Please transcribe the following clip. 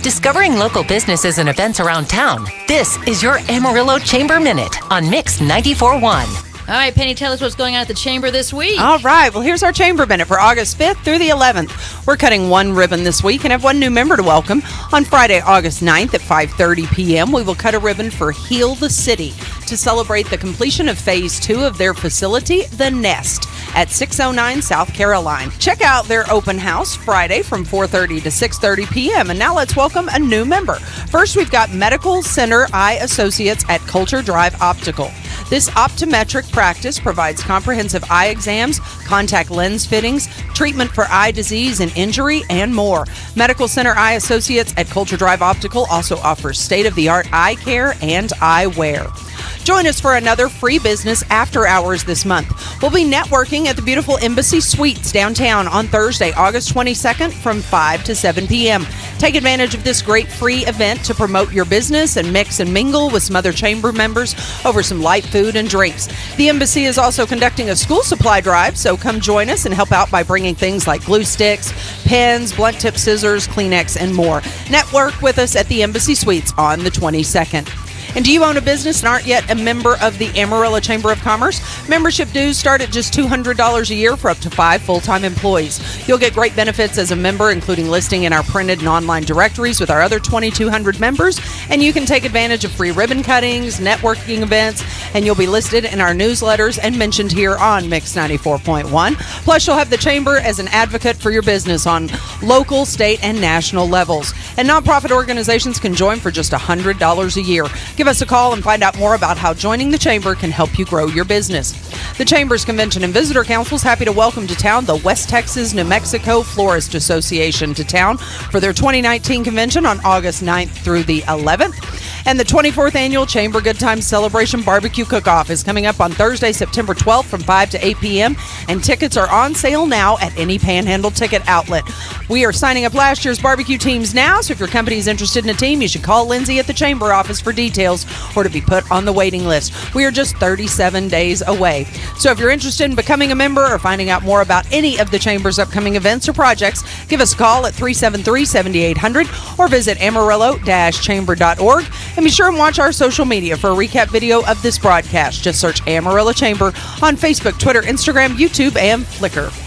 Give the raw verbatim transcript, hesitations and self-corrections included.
Discovering local businesses and events around town. This is your Amarillo Chamber Minute on Mix ninety-four point one. All right, Penny, tell us what's going on at the Chamber this week. All right. Well, here's our Chamber Minute for August fifth through the eleventh. We're cutting one ribbon this week and have one new member to welcome. On Friday, August ninth at five thirty p.m., we will cut a ribbon for Heal the City to celebrate the completion of Phase two of their facility, The Nest, at six oh nine South Caroline. Check out their open house Friday from four thirty to six thirty p.m. And now let's welcome a new member. First, we've got Medical Center Eye Associates at Coulter Drive Optical. This optometric practice provides comprehensive eye exams, contact lens fittings, treatment for eye disease and injury, and more. Medical Center Eye Associates at Coulter Drive Optical also offers state-of-the-art eye care and eyewear. Join us for another free business after hours this month. We'll be networking at the beautiful Embassy Suites downtown on Thursday, August twenty-second from five to seven p.m. Take advantage of this great free event to promote your business and mix and mingle with some other chamber members over some light food and drinks. The Embassy is also conducting a school supply drive, so come join us and help out by bringing things like glue sticks, pens, blunt tip scissors, Kleenex, and more. Network with us at the Embassy Suites on the twenty-second. And do you own a business and aren't yet a member of the Amarillo Chamber of Commerce? Membership dues start at just two hundred dollars a year for up to five full-time employees. You'll get great benefits as a member, including listing in our printed and online directories with our other twenty-two hundred members. And you can take advantage of free ribbon cuttings, networking events, and you'll be listed in our newsletters and mentioned here on Mix ninety-four point one. Plus, you'll have the Chamber as an advocate for your business on local, state, and national levels. And nonprofit organizations can join for just one hundred dollars a year. Give us a call and find out more about how joining the Chamber can help you grow your business. The Chamber's Convention and Visitor Council is happy to welcome to town the West Texas New Mexico Florist Association to town for their twenty nineteen convention on August ninth through the eleventh. And the twenty-fourth Annual Chamber Good Times Celebration Barbecue Cook-Off is coming up on Thursday, September twelfth from five to eight p.m. And tickets are on sale now at any Panhandle ticket outlet. We are signing up last year's barbecue teams now, so if your company is interested in a team, you should call Lindsay at the Chamber office for details or to be put on the waiting list. We are just thirty-seven days away. So if you're interested in becoming a member or finding out more about any of the Chamber's upcoming events or projects, give us a call at three seven three, seven eight zero zero or visit amarillo dash chamber dot org. And be sure and watch our social media for a recap video of this broadcast. Just search Amarillo Chamber on Facebook, Twitter, Instagram, YouTube, and Flickr.